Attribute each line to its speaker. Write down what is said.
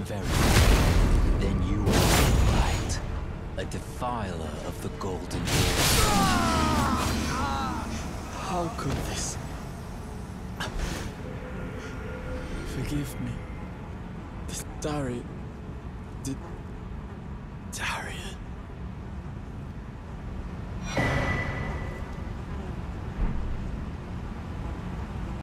Speaker 1: Very well. Then you are right. A defiler of the Golden Dawn.
Speaker 2: How could this? Forgive me. This diary... Did